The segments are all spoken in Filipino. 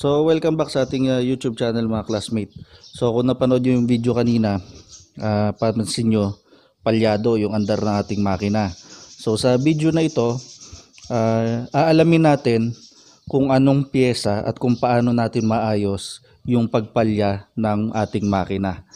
So, welcome back sa ating YouTube channel mga classmate. So, kung napanood nyo yung video kanina, papansin nyo, palyado yung andar ng ating makina. So, sa video na ito, aalamin natin kung anong piyesa at kung paano natin maayos yung pagpalya ng ating makina.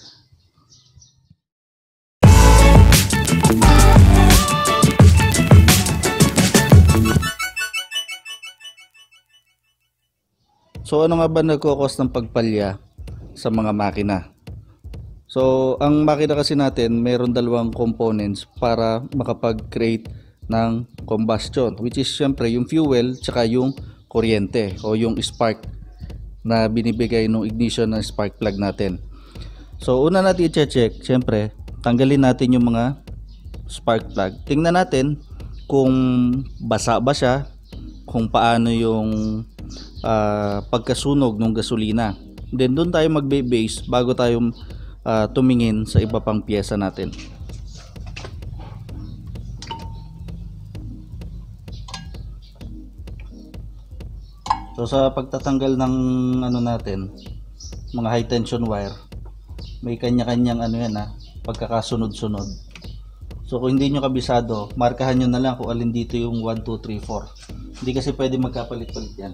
So ano nga ba nagkokos ng pagpalya sa mga makina? So ang makina kasi natin mayroon dalawang components para makapag-create ng combustion, which is syempre yung fuel tsaka yung kuryente o yung spark na binibigay ng ignition ng spark plug natin. So una natin i-check, syempre tanggalin natin yung mga spark plug. Tingnan natin kung basa ba siya, kung paano yung pagkasunog ng gasolina. Then doon tayo magbe-base bago tayo tumingin sa iba pang piyesa natin. So sa pagtatanggal ng ano natin, mga high tension wire, may kanya-kanyang ano yan pagkakasunod-sunod. So kung hindi nyo kabisado, markahan nyo na lang kung alin dito yung 1, 2, 3, 4. Hindi kasi pwede magkapalit-palit yan.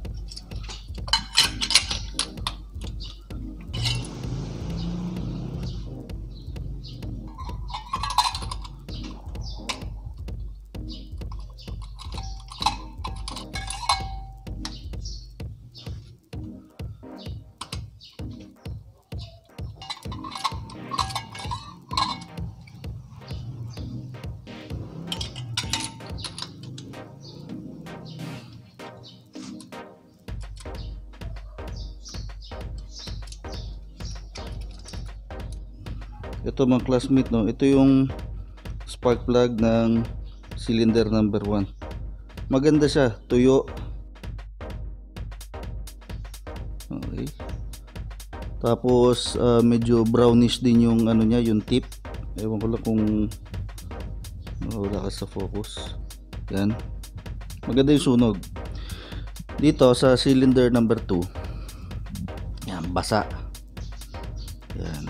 Ito mga classmate, no, ito yung spark plug ng cylinder number 1. Maganda siya, tuyo. Okay. Tapos medyo brownish din yung ano niya, yung tip. Ewan ko lang kung wala ka sa focus. Yan. Maganda yung sunog. Dito sa cylinder number 2. Yan, basa. Yan.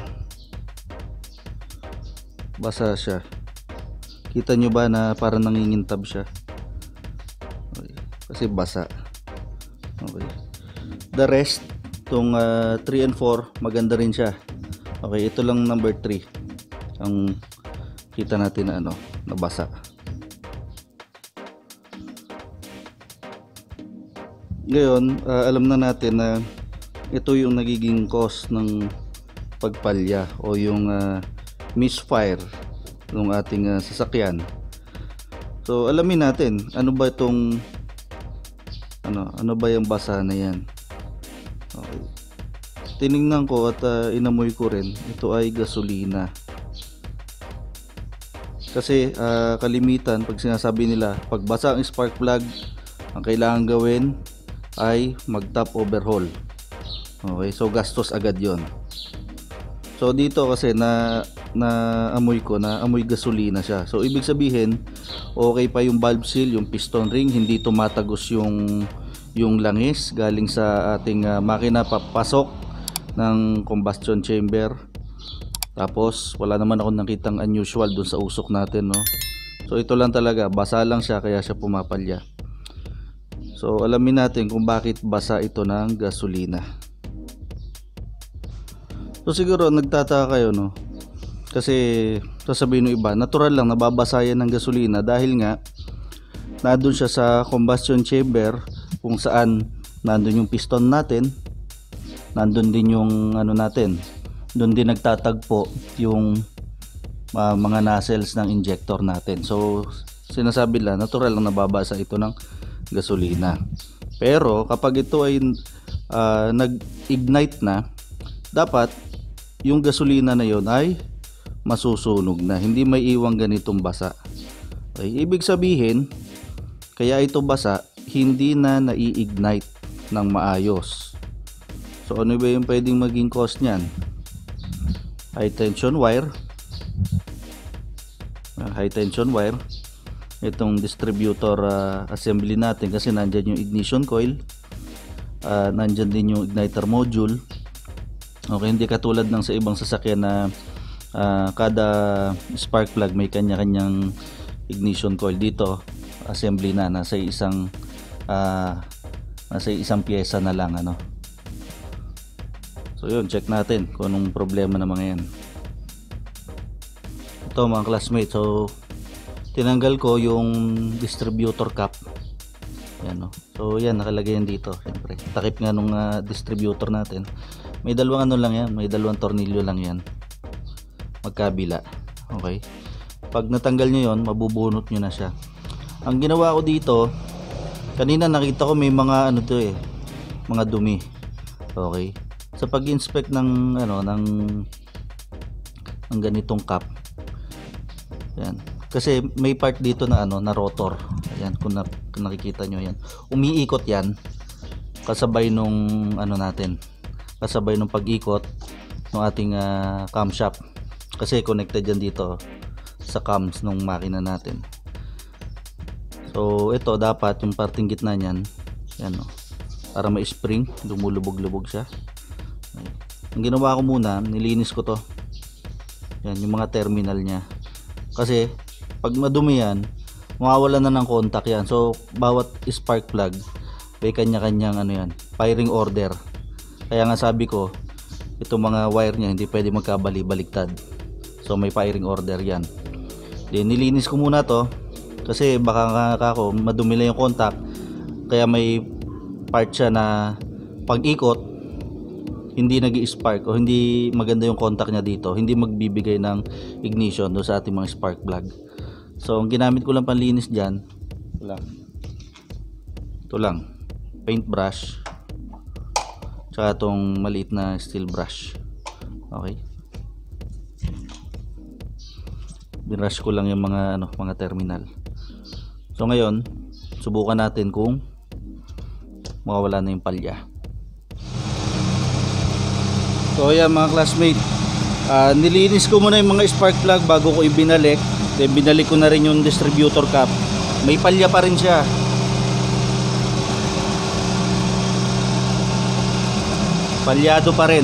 Basa siya. Kita nyo ba na parang nangingintab siya? Okay. Kasi basa. Okay. The rest, itong 3 and 4, maganda rin siya. Okay, ito lang number 3 ang kita natin na ano, na basa. Ngayon, alam na natin na ito yung nagiging cause ng pagpalya o yung misfire ng ating sasakyan. So alamin natin ano ba itong ano ba yung basa na yan. Okay. Tiningnan ko at inamoy ko rin, ito ay gasolina. Kasi kalimitan pag sinasabi nila pag basa ang spark plug, ang kailangan gawin ay mag top overhaul. Okay, so gastos agad yon. So dito kasi na amoy ko na amoy gasolina siya. So ibig sabihin okay pa yung valve seal, yung piston ring, hindi tumatagos yung langis galing sa ating makina papasok ng combustion chamber. Tapos wala naman ako nakitang unusual dun sa usok natin, no. So ito lang talaga, basa lang siya kaya siya pumapalya. So alamin natin kung bakit basa ito ng gasolina. So siguro nagtataka kayo, no, kasi sasabihin ng iba, natural lang nababasa yan ng gasolina dahil nga nandun siya sa combustion chamber kung saan nandun yung piston natin, nandun din yung ano natin, doon din nagtatagpo yung mga nozzles ng injector natin. So sinasabi lang natural lang nababasa ito ng gasolina. Pero kapag ito ay nag-ignite na, dapat yung gasolina na yon ay masusunog na, hindi may iwang ganitong basa. Okay, ibig sabihin kaya ito basa, hindi na nai-ignite ng maayos. So ano ba yung pwedeng maging cause niyan? High tension wire, itong distributor assembly natin, kasi nandyan yung ignition coil, nandyan din yung igniter module. Okay, hindi katulad ng sa ibang sasakyan na kada spark plug may kanya-kanyang ignition coil. Dito assembly na, nasa isang pyesa na lang ano. So yun, check natin kung anong problema na mga yan. Ito mga classmates, so tinanggal ko yung distributor cap. Yan, no? So yan, nakalagay yan dito. Siyempre, takip nga nung distributor natin. May dalawang ano lang yan, may dalawang tornilyo lang yan, magkabila. Okay, pag natanggal nyo yon, mabubunot nyo na siya. Ang ginawa ko dito, kanina nakita ko may mga ano to mga dumi. Okay, sa pag-inspect ng ng ganitong cap, yan, kasi may part dito na na rotor. Ayan, kung nakikita nyo yan, umiikot yan kasabay nung kasabay nung pag-ikot ng ating camshaft, kasi connected yan dito sa cams ng makina natin. So ito dapat yung parting gitna niyan, yan, no, para may spring, lumulubog-lubog siya. Ang ginawa ko muna, nilinis ko to, yan, yung mga terminal niya, kasi pag madumi yan, mawawala na ng contact yan. So bawat spark plug may kanya-kanyang firing order. Kaya nga sabi ko, itong mga wire niya hindi pwede magkabali-baliktad. So may firing order yan. Then nilinis ko muna to, kasi baka ako madumi lang yung contact, kaya may part siya na pag-ikot hindi nag-i-spark o hindi maganda yung contact niya dito, hindi magbibigay ng ignition do sa ating mga spark plug. So ang ginamit ko lang panlinis dyan, ito lang, paint brush, tsaka itong maliit na steel brush. Okay, binrush ko lang yung mga terminal. So ngayon, subukan natin kung mawawala na yung palya. So yan mga classmate, nilinis ko muna yung mga spark plug bago ko ibinalik. Then binalik ko na rin yung distributor cap. May palya pa rin siya. Palyado pa rin.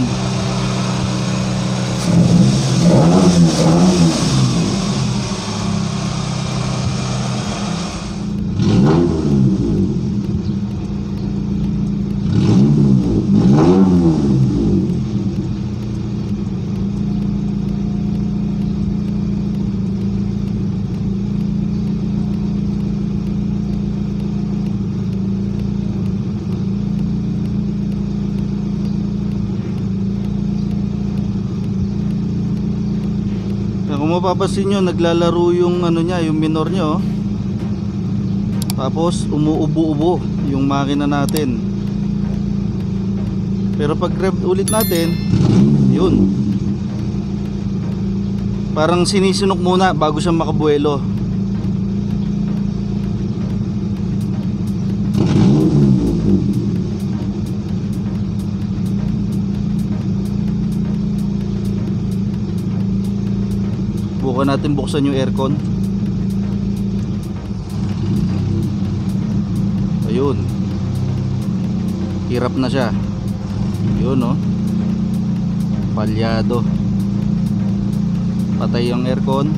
Kung mapapansin nyo, naglalaro yung yung minor nya, oh. Tapos umuubo-ubo yung makina natin. Pero pag rev ulit natin, yun, parang sinisinok muna bago siya makabuelo. Bukan natin buksan yung aircon. Ayun, hirap na siya. Yun, no, palyado. Patay yung aircon.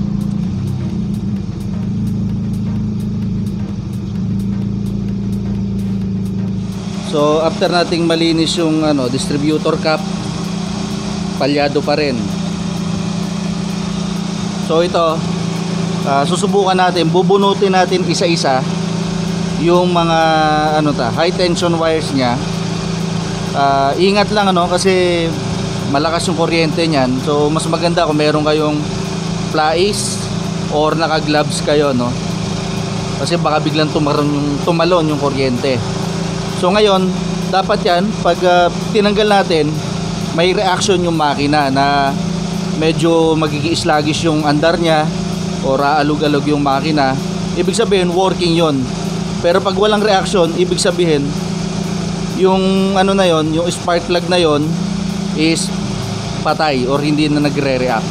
So after nating malinis yung distributor cap, palyado pa rin. So ito, susubukan natin, bubunutin natin isa-isa yung mga high tension wires niya. Ingat lang kasi malakas yung kuryente niyan. So mas maganda kung meron kayong flais or naka-gloves kayo, no? Kasi baka biglang tumalon yung kuryente. So ngayon, dapat yan pag tinanggal natin, may reaction yung makina na medyo magiging sluggish yung andar niya or aalog-alog yung makina. Ibig sabihin working yon. Pero pag walang reaction, ibig sabihin yung na yon, yung spark plug na yon is patay or hindi na nagre-react.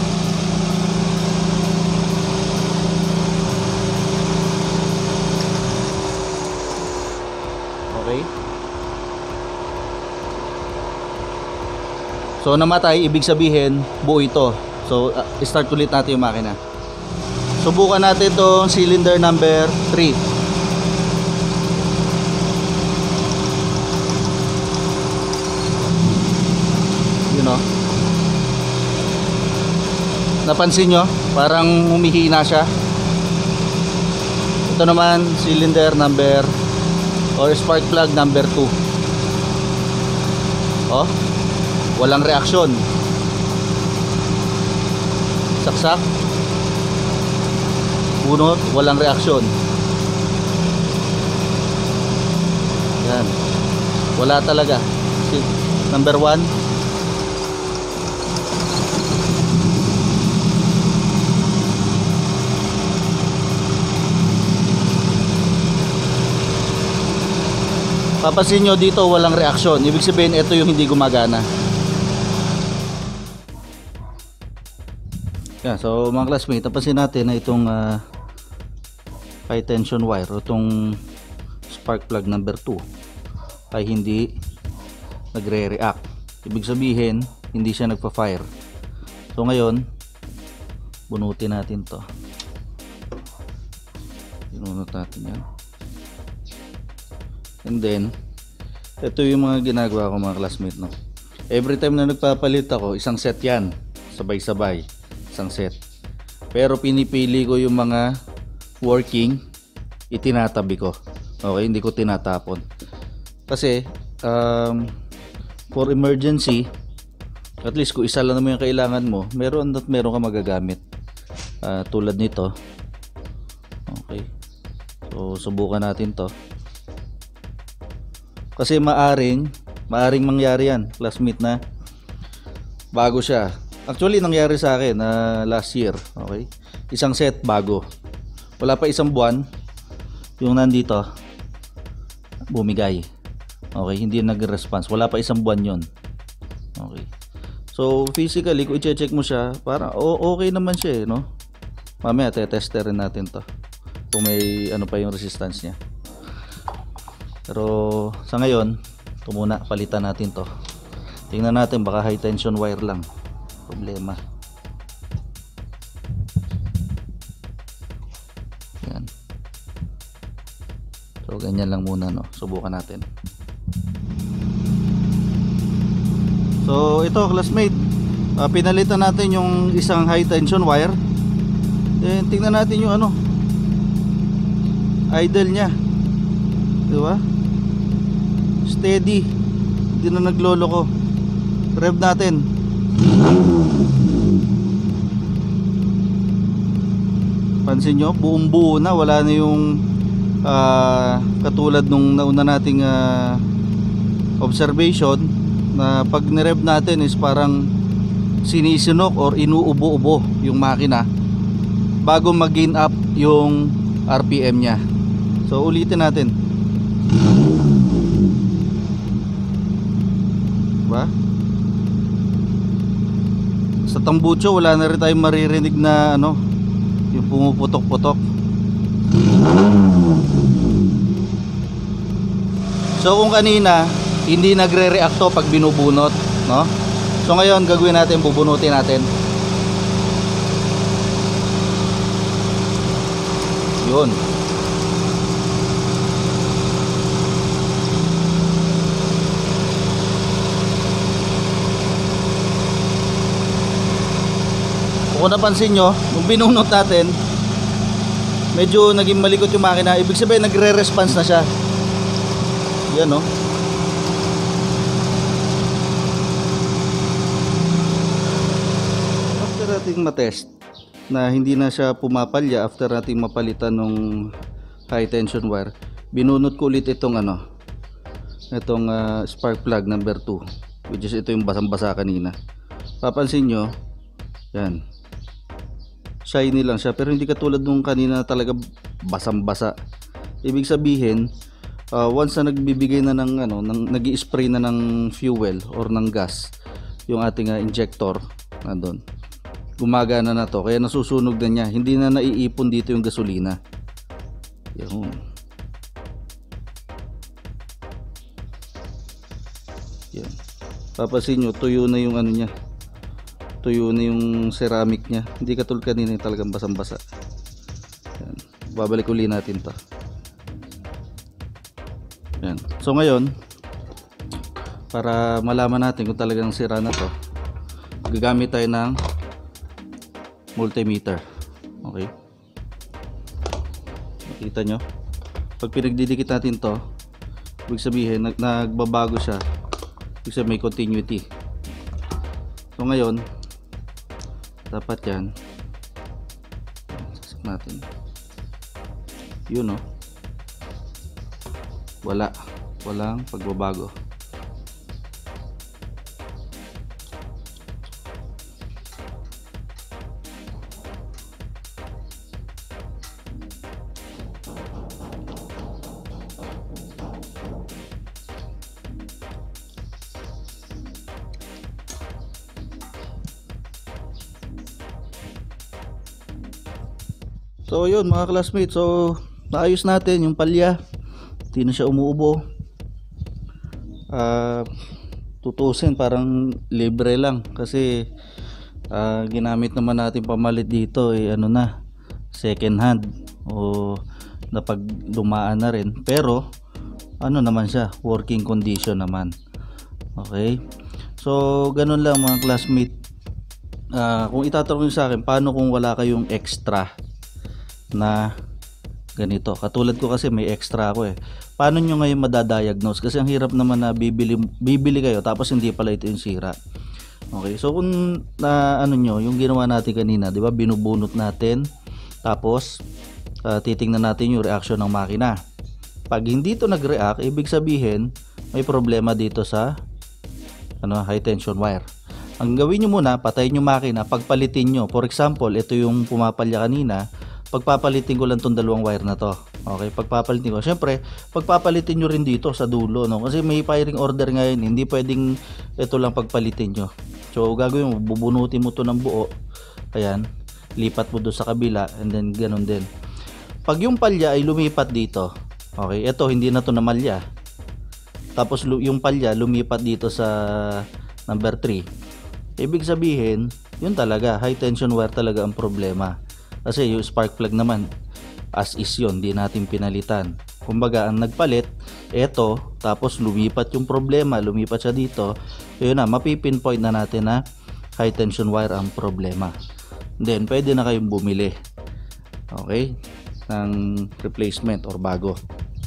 Okay? So namatay, ibig sabihin buo ito. So start ulit natin yung makina. Subukan natin itong cylinder number 3. You know, napansin nyo? Parang humihina siya. Ito naman cylinder number or spark plug number 2. Oh, walang reaksyon. Saksak. Bunot, walang reaksyon. Yan. Wala talaga. Number 1. Papansin nyo dito walang reaksyon. Ibig sabihin ito yung hindi gumagana. Yan, so mga classmate, napansin natin na itong high tension wire o itong spark plug number 2 ay hindi nagre-react. Ibig sabihin hindi siya nagpa-fire. So ngayon bunutin natin to. Binunot natin yan. And then ito yung mga ginagawa ko mga classmate, no? Every time na nagpapalit ako, isang set yan, sabay-sabay, isang set. Pero pinipili ko yung mga working, itinatabi ko. Okay, hindi ko tinatapon. Kasi for emergency, at least kung isa lang naman yung kailangan mo, meron at meron ka magagamit. Tulad nito. Okay, so subukan natin to. Kasi maaring mangyari yan, classmate, na bago siya. Actually nangyari sa akin last year. Okay, isang set bago, wala pa isang buwan, yung nandito bumigay. Okay, hindi nag-response, wala pa isang buwan yon. Okay, so physically kung i-check mo siya, parang okay naman siya, no? Mamaya te-testerin natin to kung may ano pa yung resistance niya. Pero sa ngayon, ito muna, palitan natin to. Tingnan natin, baka high tension wire lang problema. Yan. So ganyan lang muna, no? Subukan natin. So ito classmate, pinalitan natin yung isang high tension wire. Then tingnan natin yung ano, idle nya, di ba? Steady, hindi na nagloloko. Rev natin. Pansin nyo, buong buo na, wala na yung katulad nung nauna nating observation na pag nirev natin is parang sinisinok or inuubo-ubo yung makina bago mag-gain up yung RPM nya. So ulitin natin. Diba? Sa tambucho wala na rin tayong maririnig na ano, yung pumuputok-putok. So kung kanina hindi nagre-react to pag binubunot, no? So ngayon gagawin natin, bubunutin natin. Yun. Kung napansin nyo, nung binunot natin, medyo naging malikot yung makina. Ibig sabihin nagre-response na siya. Yan, no? After nating matest na hindi na siya pumapalya, after nating mapalitan ng high tension wire, binunot ko ulit itong ano, itong spark plug number 2, which is ito yung basang-basa kanina. Papansin nyo, yan, shiny lang siya, pero hindi katulad nung kanina talaga basang-basa. Ibig sabihin, once na nagbibigay na ng ano, nag-i-spray na ng fuel or ng gas yung ating injector nandun, gumagana na to, kaya nasusunog na niya, hindi na naiipon dito yung gasolina. Yan. Yan. papasin nyo, tuyo na yung ano niya, tuyo na yung ceramic niya, hindi katulad kanina yung talagang basang basa. Yan. Babalik uli natin to. Yan. So ngayon, para malaman natin kung talagang sira na to, gagamit tayo ng multimeter. Okay, nakita nyo, pag pinagdidikit natin to, ibig sabihin nagbabago siya, ibig sabihin may continuity. So ngayon, dapat yan sasak natin, yun o, walang pagbabago. So yun mga classmates, so naayos natin yung palya, hindi na siya umuubo. Tutusin parang libre lang kasi ginamit naman natin pamalit dito ano na, second hand o napagdumaan na rin, pero ano naman siya, working condition naman. Okay, so ganun lang mga classmate. Kung itatanong sa akin, paano kung wala kayong extra na ganito, katulad ko kasi may extra ako paano nyo ngayon madadiagnose? Kasi ang hirap naman na bibili kayo tapos hindi pala ito yung sira. Okay, so kung ano nyo, yung ginawa natin kanina, di ba, binubunot natin tapos titingnan natin yung reaction ng makina. Pag hindi to nag-react, ibig sabihin may problema dito sa high tension wire. Ang gawin nyo muna, patayin yung makina, pagpalitin nyo. For example, ito yung pumapalya kanina, pagpapalitin ko lang tong dalawang wire na to. Okay, pagpapalitin ko. Syempre, pagpapalitin nyo rin dito sa dulo, no? Kasi may firing order ngayon, hindi pwedeng ito lang pagpalitin nyo. So, gagawin mo, bubunutin mo to ng buo. Ayan, lipat mo doon sa kabila, and then ganun din. Pag yung palya ay lumipat dito, okay, ito hindi na to namalya. Tapos yung palya lumipat dito sa number 3. Ibig sabihin, yun talaga, high tension wire talaga ang problema. Kasi yung spark plug naman as is yun, di natin pinalitan. Kumbaga ang nagpalit eto, tapos lumipat yung problema, lumipat siya dito, yun na, mapipinpoint na natin na high tension wire ang problema. Then pwede na kayong bumili, okay, ng replacement or bago.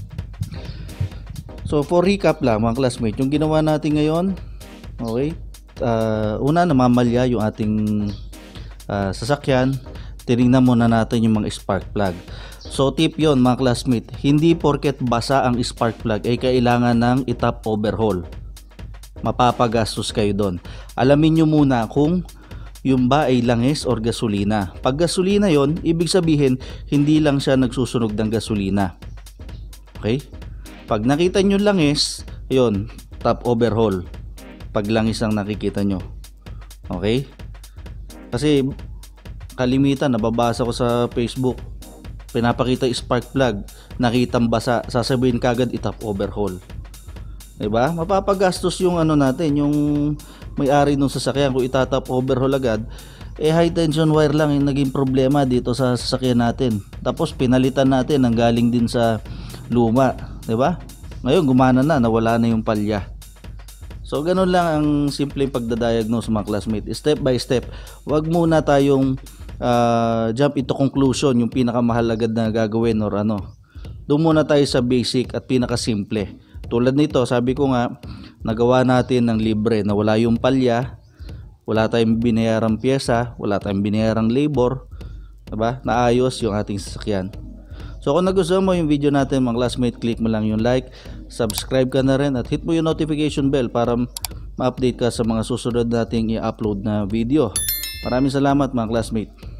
So for recap lang mga classmates, yung ginawa natin ngayon, okay, una, namamalya yung ating sasakyan. Tinignan muna natin yung mga spark plug. So tip yon mga classmate, hindi porket basa ang spark plug ay kailangan ng i-top overhaul. Mapapagastos kayo doon. Alamin nyo muna kung yung ba ay langis or gasolina. Pag gasolina yon, ibig sabihin hindi lang siya nagsusunog ng gasolina. Okay? Pag nakita nyo langis, yon, top overhaul. Pag langis ang nakikita nyo. Okay? Kasi kalimitan, nababasa ko sa Facebook, pinapakita spark plug, nakitang basa, sasabihin kagad i-top overhaul. Diba? Mapapagastos yung natin, yung may-ari nung sasakyan. Kung itatop overhaul agad, high tension wire lang yung naging problema dito sa sasakyan natin. Tapos pinalitan natin ang galing din sa luma, diba? Ngayon gumana na, nawala na yung palya. So ganun lang ang simpleng pagdadiagnose mga classmate, step by step. Wag muna tayong jump into conclusion, yung pinakamahal agad na gagawin or Doon muna tayo sa basic at pinakasimple. Tulad nito, sabi ko nga, nagawa natin ng libre na wala yung palya, wala tayong binayarang pyesa, wala tayong binayarang labor, diba? Naayos yung ating sasakyan. So kung nagustuhan mo yung video natin mga classmate, click mo lang yung like, subscribe ka na rin at hit mo yung notification bell para ma-update ka sa mga susunod nating i-upload na video. Maraming salamat mga classmate.